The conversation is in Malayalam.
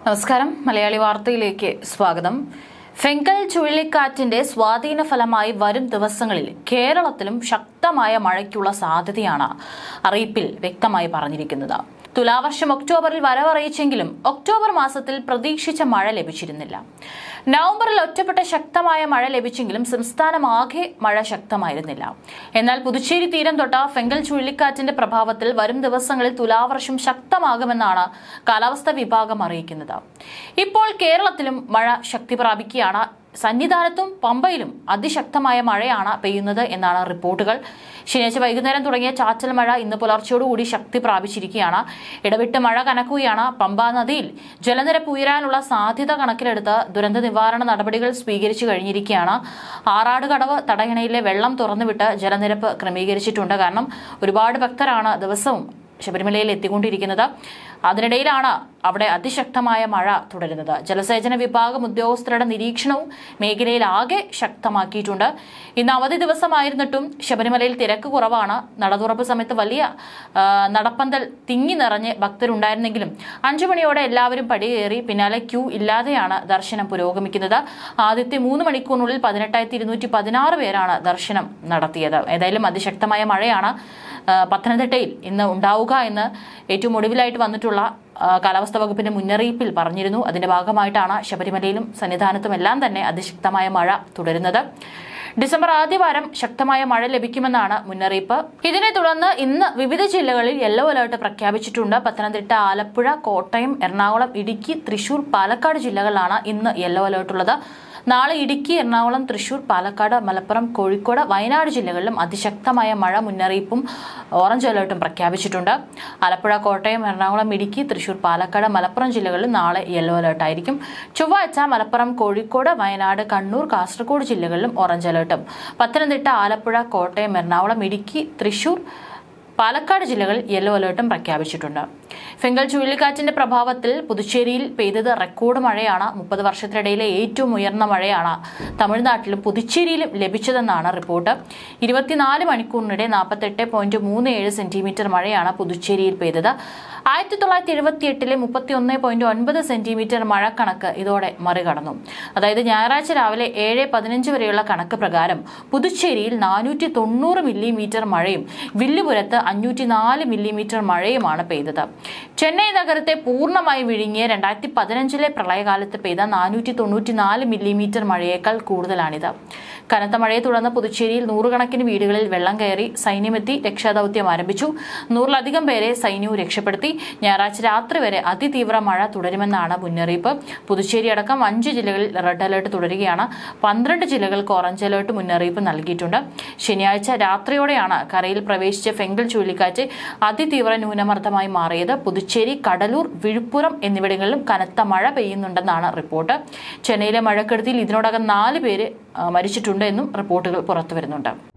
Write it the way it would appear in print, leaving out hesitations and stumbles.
നമസ്കാരം. മലയാളി വാർത്തയിലേക്ക് സ്വാഗതം. ഫെങ്കൽ ചുഴലിക്കാറ്റിന്റെ സ്വാധീന ഫലമായി വരും ദിവസങ്ങളിൽ കേരളത്തിലും ശക്തമായ മഴയ്ക്കുള്ള സാധ്യതയാണ് അറിയിപ്പിൽ വ്യക്തമായി പറഞ്ഞിരിക്കുന്നത്. തുലാവർഷം ഒക്ടോബറിൽ വരവറിയിച്ചെങ്കിലും ഒക്ടോബർ മാസത്തിൽ പ്രതീക്ഷിച്ച മഴ ലഭിച്ചിരുന്നില്ല. നവംബറിൽ ഒറ്റപ്പെട്ട ശക്തമായ മഴ ലഭിച്ചെങ്കിലും സംസ്ഥാനമാകെ മഴ ശക്തമായിരുന്നില്ല. എന്നാൽ പുതുച്ചേരി തീരം തൊട്ട ഫെങ്കൽ ചുഴലിക്കാറ്റിന്റെ പ്രഭാവത്തിൽ വരും ദിവസങ്ങളിൽ തുലാവർഷം ശക്തമാകുമെന്നാണ് കാലാവസ്ഥാ വിഭാഗം അറിയിക്കുന്നത്. ഇപ്പോൾ കേരളത്തിലും മഴ ശക്തി പ്രാപിക്കുകയാണ്. സന്നിധാനത്തും പമ്പയിലും അതിശക്തമായ മഴയാണ് പെയ്യുന്നത് എന്നാണ് റിപ്പോർട്ടുകൾ. ശനിയാഴ്ച വൈകുന്നേരം തുടങ്ങിയ ചാറ്റൽ മഴ ഇന്ന് പുലർച്ചയോടുകൂടി ശക്തി പ്രാപിച്ചിരിക്കുകയാണ്. ഇടവിട്ട് മഴ കനക്കുകയാണ്. പമ്പാ നദിയിൽ ജലനിരപ്പ് ഉയരാനുള്ള സാധ്യത കണക്കിലെടുത്ത് ദുരന്ത നിവാരണ നടപടികൾ സ്വീകരിച്ചു കഴിഞ്ഞിരിക്കുകയാണ്. ആറാടുകടവ് തടയണയിലെ വെള്ളം തുറന്നുവിട്ട് ജലനിരപ്പ് ക്രമീകരിച്ചിട്ടുണ്ട്. കാരണം ഒരുപാട് ഭക്തരാണ് ദിവസവും ശബരിമലയിൽ എത്തിക്കൊണ്ടിരിക്കുന്നത്. അതിനിടയിലാണ് അവിടെ അതിശക്തമായ മഴ തുടരുന്നത്. ജലസേചന വിഭാഗം ഉദ്യോഗസ്ഥരുടെ നിരീക്ഷണവും മേഖലയിൽ ആകെ ശക്തമാക്കിയിട്ടുണ്ട്. ഇന്ന് അവധി ദിവസമായിരുന്നിട്ടും ശബരിമലയിൽ തിരക്ക് കുറവാണ്. നട തുറപ്പ് സമയത്ത് വലിയ നടപ്പന്തൽ തിങ്ങി നിറഞ്ഞ് ഭക്തരുണ്ടായിരുന്നെങ്കിലും 5 മണിയോടെ എല്ലാവരും പടികേറി. പിന്നാലെ ക്യൂ ഇല്ലാതെയാണ് ദർശനം പുരോഗമിക്കുന്നത്. ആദ്യത്തെ 3 മണിക്കൂറിനുള്ളിൽ 18,216 പേരാണ് ദർശനം നടത്തിയത്. ഏതായാലും അതിശക്തമായ മഴയാണ് പത്തനംതിട്ടയിൽ ഇന്ന് ഉണ്ടാവുക എന്ന് ഏറ്റവും ഒടുവിലായിട്ട് വന്നിട്ടുള്ള കാലാവസ്ഥാ വകുപ്പിന്റെ മുന്നറിയിപ്പിൽ പറഞ്ഞിരുന്നു. അതിന്റെ ഭാഗമായിട്ടാണ് ശബരിമലയിലും സന്നിധാനത്തും എല്ലാം തന്നെ അതിശക്തമായ മഴ തുടരുന്നത്. ഡിസംബർ ആദ്യവാരം ശക്തമായ മഴ ലഭിക്കുമെന്നാണ് മുന്നറിയിപ്പ്. ഇതിനെ തുടർന്ന് ഇന്ന് വിവിധ ജില്ലകളിൽ യെല്ലോ അലർട്ട് പ്രഖ്യാപിച്ചിട്ടുണ്ട്. പത്തനംതിട്ട, ആലപ്പുഴ, കോട്ടയം, എറണാകുളം, ഇടുക്കി, തൃശൂർ, പാലക്കാട് ജില്ലകളിലാണ് ഇന്ന് യെല്ലോ അലർട്ട് ഉള്ളത്. നാളെ ഇടുക്കി, എറണാകുളം, തൃശൂർ, പാലക്കാട്, മലപ്പുറം, കോഴിക്കോട്, വയനാട് ജില്ലകളിലും അതിശക്തമായ മഴ മുന്നറിയിപ്പും ഓറഞ്ച് അലർട്ടും പ്രഖ്യാപിച്ചിട്ടുണ്ട്. ആലപ്പുഴ, കോട്ടയം, എറണാകുളം, ഇടുക്കി, തൃശൂർ, പാലക്കാട്, മലപ്പുറം ജില്ലകളിൽ നാളെ യെല്ലോ അലർട്ട് ആയിരിക്കും. ചൊവ്വാഴ്ച മലപ്പുറം, കോഴിക്കോട്, വയനാട്, കണ്ണൂർ, കാസർഗോഡ് ജില്ലകളിലും ഓറഞ്ച് അലർട്ടും. പത്തനംതിട്ട, ആലപ്പുഴ, കോട്ടയം, എറണാകുളം, ഇടുക്കി, തൃശൂർ, പാലക്കാട് ജില്ലകളിൽ യെല്ലോ അലർട്ടും പ്രഖ്യാപിച്ചിട്ടുണ്ട്. ഫെങ്കൽ ചുഴലിക്കാറ്റിന്റെ പ്രഭാവത്തിൽ പുതുച്ചേരിയിൽ പെയ്തത് റെക്കോർഡ് മഴയാണ്. 30 വർഷത്തിനിടയിലെ ഏറ്റവും ഉയർന്ന മഴയാണ് തമിഴ്നാട്ടിലും പുതുച്ചേരിയിലും ലഭിച്ചതെന്നാണ് റിപ്പോർട്ട്. 24 മണിക്കൂറിനിടെ 48.37 സെന്റിമീറ്റർ മഴയാണ് പുതുച്ചേരിയിൽ പെയ്തത്. 1978-ലെ 31.9 സെന്റിമീറ്റർ മഴക്കണക്ക് ഇതോടെ മറികടന്നു. അതായത് ഞായറാഴ്ച രാവിലെ 7:15 വരെയുള്ള കണക്ക് പ്രകാരം പുതുച്ചേരിയിൽ 490 മില്ലിമീറ്റർ മഴയും വില്ലുപുരത്ത് 504 മില്ലിമീറ്റർ മഴയുമാണ് പെയ്തത്. ചെന്നൈ നഗരത്തെ പൂർണ്ണമായി വിഴുങ്ങിയ 2015-ലെ പ്രളയകാലത്ത് പെയ്ത 494 മില്ലിമീറ്റർ മഴയേക്കാൾ കൂടുതലാണിത്. കനത്ത മഴയെ തുടർന്ന് പുതുച്ചേരിയിൽ 100 കണക്കിന് വീടുകളിൽ വെള്ളം കയറി. സൈന്യമെത്തി രക്ഷാദൌത്യം ആരംഭിച്ചു. 100-ലധികം പേരെ സൈന്യവും രക്ഷപ്പെടുത്തി. ഞായറാഴ്ച രാത്രി വരെ അതിതീവ്ര മഴ തുടരുമെന്നാണ് മുന്നറിയിപ്പ്. പുതുച്ചേരി അടക്കം 5 ജില്ലകളിൽ റെഡ് അലർട്ട് തുടരുകയാണ്. 12 ജില്ലകൾക്ക് ഓറഞ്ച് അലർട്ട് മുന്നറിയിപ്പ് നൽകിയിട്ടുണ്ട്. ശനിയാഴ്ച രാത്രിയോടെയാണ് കരയിൽ പ്രവേശിച്ച ഫെങ്കൽ ചുഴലിക്കാറ്റ് അതിതീവ്ര ന്യൂനമർദ്ദമായി മാറിയത്. പുതുച്ചേരി, കടലൂർ, വിഴുപ്പുറം എന്നിവിടങ്ങളിലും കനത്ത മഴ പെയ്യുന്നുണ്ടെന്നാണ് റിപ്പോർട്ട്. ചെന്നൈയിലെ മഴക്കെടുതിയിൽ ഇതിനോടകം 4 പേര് മരിച്ചിട്ടുണ്ട് എന്നും റിപ്പോർട്ടുകൾ പുറത്തുവരുന്നുണ്ട്.